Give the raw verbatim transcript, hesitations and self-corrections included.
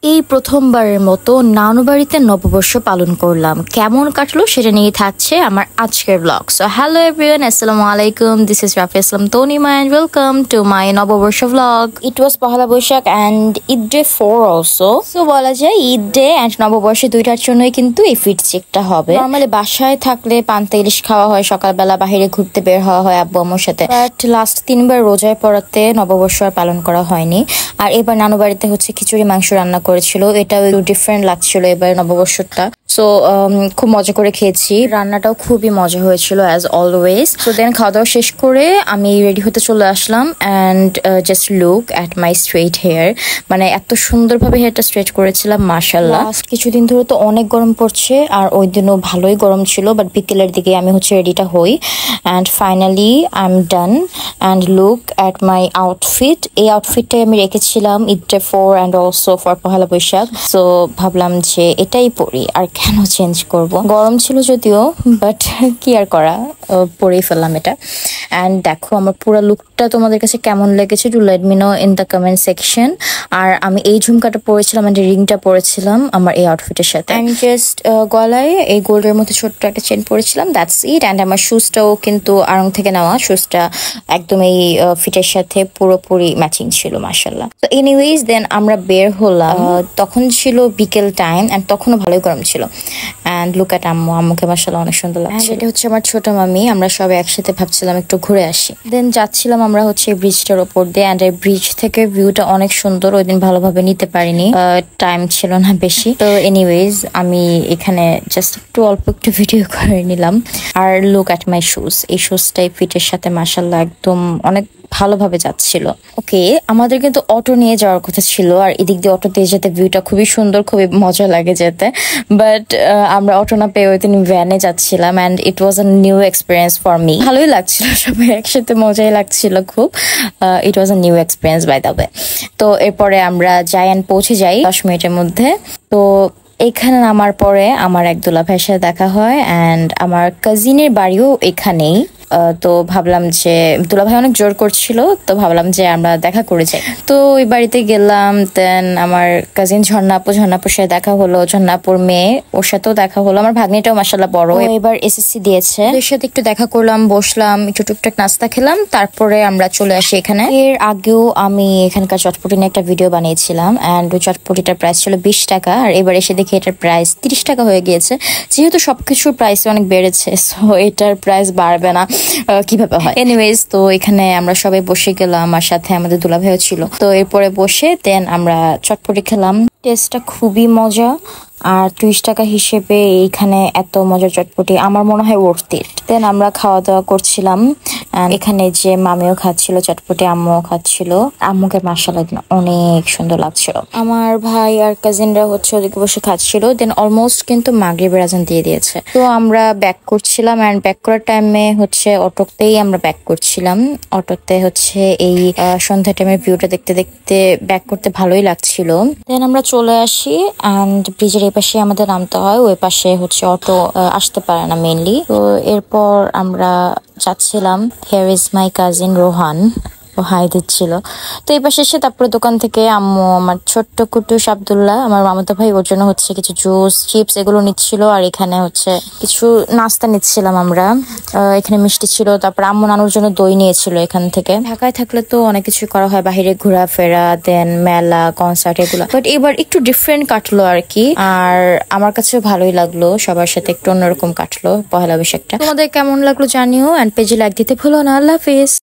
এই প্রথমবারের মতো নানু বাড়িতে নববর্ষ পালন করলাম। কেমন কাটলো সেটা নিয়ে থাকছে আমার আজকের ব্লগ। সো হ্যালো এভরিওয়ান, আসসালামু আলাইকুম, this is Rafi Islam Tanima and welcome to my Noboborsho blog. It was Pohela Boishakh and Eid day four also. So বলা যায় ঈদ ডে অ্যান্ড নববর্ষ দুইটার জন্যই কিন্তু এই ফিট চেকটা হবে। নর্মালি বাসায় থাকলে পান্তা ইলিশ খাওয়া হয়, সকালবেলা বাহিরে ঘুরতে বের হওয়া হয় আব্বু আম্মুর সাথে। বাট লাস্ট তিনবার রোজায় পড়াতে নববর্ষ আর পালন করা হয়নি। আর এবার নানু বাড়িতে হচ্ছে খিচুড়ি মাংস রান্না করেছিল, এটাও একটু ডিফারেন্ট লাগছিল এবার নববর্ষটা। সো খুব মজা করে খেয়েছি, রান্নাটাও খুবই মজা হয়েছিল অ্যাজ অলওয়েজ। সো দেন খাওয়া দাওয়া শেষ করে আমি রেডি হতে চলে আসলাম and just look at my straight hair. মানে এত সুন্দরভাবে হেয়ারটা স্ট্রেট করেছিলাম মাশাআল্লাহ। কিছুদিন ধরে তো অনেক গরম পড়ছে আর ওই দিনও ভালোই গরম ছিল, বাট বিকেলের দিকে আমি হচ্ছে রেডিটা হই and finally I am done and look at my outfit. এই আউটফিটটাই আমি রেখেছিলাম Eid day four and also for Pohela Boishakh. So ভাবলাম যে এটাই পরি, আর কেন চেঞ্জ করব। গরম ছিল যদিও, বাট কি আর করা, পরেই ফেললাম এটা। অ্যান্ড দেখো আমার পুরো লুকটা তোমাদের কাছে কেমন লেগেছে, to let me know in the comment section. আর আমি এই ঝুমকাটা পরেছিলাম অ্যান্ড রিংটা পরেছিলাম আমার এই আউটফিটের সাথে। অ্যান্ড জাস্ট গলায় এই গোল্ডের মধ্যে ছোট্ট একটা চেন পরেছিলাম, দ্যাটস ইট। অ্যান্ড আমার শুজটাও কিন্তু আড়ং থেকে নেওয়া, শুজটা একদম এই ফিটের সাথে পুরোপুরি ম্যাচিং ছিল মাশাআল্লাহ। তো এনিওয়েজ দেন আমরা বের হলাম, তখন ছিল বিকেল টাইম অ্যান্ড তখনও ভালোই গরম ছিল। অ্যান্ড লুক অ্যাট আম্মু, আম্মুকে মাশাআল্লাহ অনেক সুন্দর লাগছে। এটা হচ্ছে আমার ছোট মামি, আমরা সবাই একসাথে ভাবছিলাম একটু ঘুরে আসি। দেন যাচ্ছিলাম আমরা হচ্ছে ব্রিজটার ওপর দিয়ে, অ্যান্ড এই ব্রিজ থেকে ভিউটা অনেক সুন্দর। ওই দিন ভালোভাবে নিতে পারিনি, টাইম ছিল না বেশি। তো এনিওয়েজ আমি এখানে জাস্ট একটু অল্প একটু ভিডিও করে নিলাম। আর লুক অ্যাট মাই শুজ, এই শুজটাই ফিটের সাথে মাশাআল্লাহ একদম অনেক ভালোভাবে যাচ্ছিল। ওকে, আমাদের কিন্তু অটো নিয়ে যাওয়ার কথা ছিল, আর এদিক দিয়ে অটো দিয়ে যেতে ভিউটা খুবই সুন্দর, খুবই মজা লাগে যেতে। বাট আমরা অটো না পেয়ে ওই দিন ভ্যানে যাচ্ছিলাম and it was a new experience for me. ভালোই লাগছিল, সবাই একসাথে মজাই লাগছিল খুব। It was a new experience by the way. তো এরপরে আমরা যাই অ্যান্ড পৌঁছে যাই দশ মিনিটের মধ্যে। তো এখানে নামার পরে আমার এক দুলা ভাইয়ের সাথে দেখা হয় অ্যান্ড আমার কাজিনের বাড়িও এখানেই। তো ভাবলাম যে দুলাভাই অনেক জোর করছিল, তো ভাবলাম যে আমরা দেখা করে যাই। তো ওই বাড়িতে গেলাম। দেন আমার কাজিন ঝর্ণাপু, ঝর্ণাপুর সাথে দেখা হলো, ঝর্ণাপুর মেয়ে, ওর সাথেও দেখা হলো। আমার ভাগ্নিটাও মাশাআল্লাহ বড়, এবার এসএসসি দিয়েছে। ওর সাথে একটু দেখা করলাম, বসলাম, একটু টুকটাক নাস্তা খেলাম, তারপরে আমরা চলে আসি এখানে। এর আগেও আমি এখানকার চটপটি নিয়ে একটা ভিডিও বানিয়েছিলাম অ্যান্ড ওই চটপটিটার প্রাইস ছিল বিশ টাকা, আর এবার এসে দেখি এটার প্রাইস তিরিশ টাকা হয়ে গিয়েছে। যেহেতু সবকিছুর প্রাইস অনেক বেড়েছে, সো এটার প্রাইস বাড়বে না কিভাবে হয়। এনিওয়েজ তো এখানে আমরা সবাই বসে গেলাম, আর সাথে আমাদের দুলাভাইও ছিল। তো এরপরে বসে দেন আমরা চটপটি খেলাম। টেস্টটা খুবই মজা, আর ত্রিশ টাকা হিসেবে এইখানে এত মজার চটপটি আমার মনে হয় ওয়ার্থ ইট। দেন আমরা খাওয়া দাওয়া করছিলাম, এখানে যে মামিও খাচ্ছিল চটপটি, আম্মুও খাচ্ছিল। আম্মুকে মাশাআল্লাহ অনেক সুন্দর লাগছিল। আমার ভাই আর কাজিনরা হচ্ছে ওদিকে বসে খাচ্ছিল। দেন অলমোস্ট কিন্তু মাগরিবের আজান দিয়ে দিয়েছে। তো আমরা ব্যাক করছিলাম অ্যান্ড ব্যাক করার টাইমে হচ্ছে অটোতেই আমরা ব্যাক করছিলাম। অটোতে হচ্ছে এই সন্ধ্যা টাইমের ভিউটা দেখতে দেখতে ব্যাক করতে ভালোই লাগছিল। দেন আমরা চলে আসি অ্যান্ড ব্রিজের এই পাশে আমাদের নামতে হয়, ওই পাশে হচ্ছে অটো আসতে পারে না মেইনলি। তো এরপর আমরা যাচ্ছিলাম। Here is my cousin Rohan, ও হাই দিচ্ছিল। তো এই পাশে এসে তারপরে দোকান থেকে আম্মু আমার ছোট্ট কুটুস আব্দুল্লাহ, আমার মামাতো ভাই, ওর জন্য হচ্ছে কিছু জুস, চিপস এগুলো নিচ্ছিল। আর এখানে হচ্ছে কিছু নাস্তা নিচ্ছিলাম আমরা। এখানে মিষ্টি ছিল, তারপর আম্মু নানুর জন্য দই নিয়েছিল এখান থেকে। ঢাকায় থাকলে তো অনেক কিছু করা হয়, বাইরে ঘোরাফেরা, দেন মেলা, কনসার্ট এগুলো। বাট এবার একটু ডিফারেন্ট কাটলো আর কি, আর আমার কাছেও ভালোই লাগলো। সবার সাথে একটু অন্যরকম কাটলো পহেলা বৈশাখটা। তোমাদের কেমন লাগলো জানিও, অ্যান্ড পেজে লাইক দিতে ভুলো না। আল্লাহ হাফিজ।